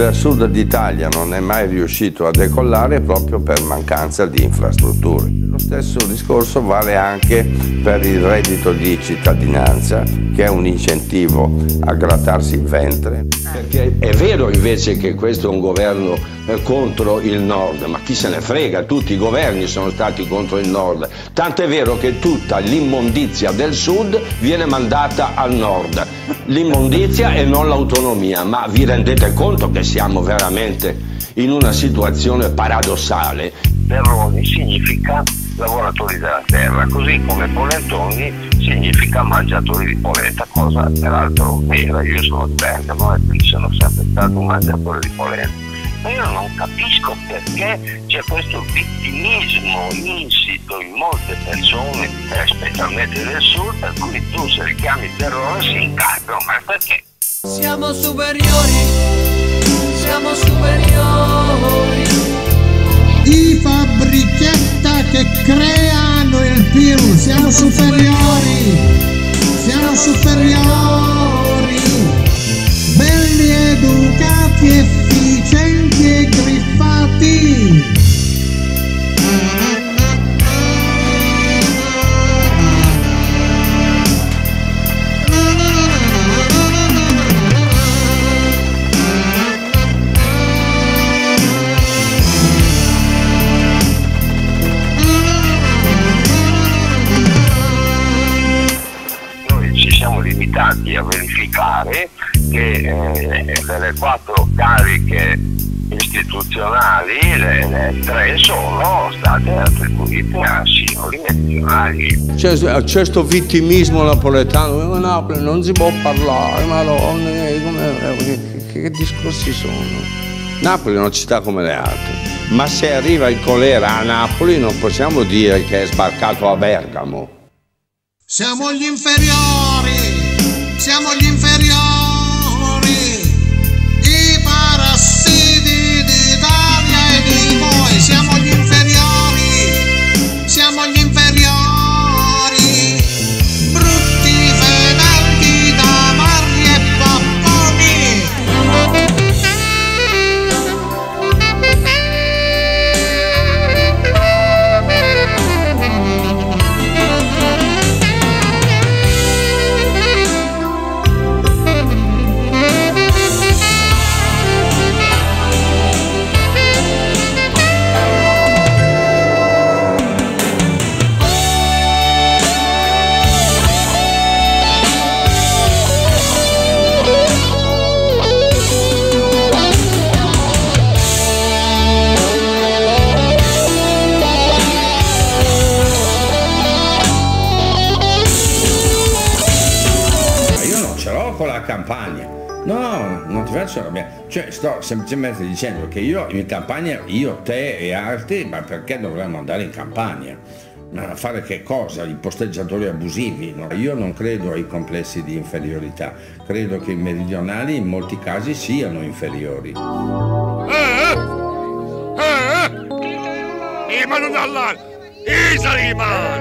il sud d'Italia non è mai riuscito a decollare proprio per mancanza di infrastrutture. Lo stesso discorso vale anche per il reddito di cittadinanza, che è un incentivo a grattarsi il ventre. Perché è vero invece che questo è un governo contro il nord, ma chi se ne frega, tutti i governi sono stati contro il nord, tanto è vero che tutta l'immondizia del sud viene mandata al nord, l'immondizia e non l'autonomia, ma vi rendete conto che siamo veramente in una situazione paradossale? Perroni significa lavoratori della terra, così come polentoni significa mangiatori di polenta, cosa peraltro vera. Io sono di Bergamo e quindi sono sempre stato un mangiatore di polenta. Ma io non capisco perché c'è questo vittimismo insito in molte persone, specialmente del sud, per cui tu se li chiami terrore si incazzano, ma perché? Siamo superiori, siamo superiori. I fabbrichetta che creano il PIL, siamo superiori, siamo superiori, belli educati, efficienti e griffati. Limitati a verificare che delle 4 cariche istituzionali le 3 sono state attribuite a singoli meridionali. C'è sto vittimismo napoletano, a Napoli non si può parlare, madonna, che discorsi sono? Napoli è una città come le altre, ma se arriva il colera a Napoli non possiamo dire che è sbarcato a Bergamo. Siamo gli inferiori, siamo gli inferiori, i parassiti d'Italia e di voi, siamo gli inferiori, siamo gli inferiori, brutti fedeli tamarri e papponi. Con la campagna, no, non ti faccio arrabbiare, cioè sto semplicemente dicendo che io in campagna, io, te e altri, ma perché dovremmo andare in campagna? Ma a fare che cosa? I posteggiatori abusivi? No? Io non credo ai complessi di inferiorità, credo che i meridionali in molti casi siano inferiori. İman Allah, İsa iman.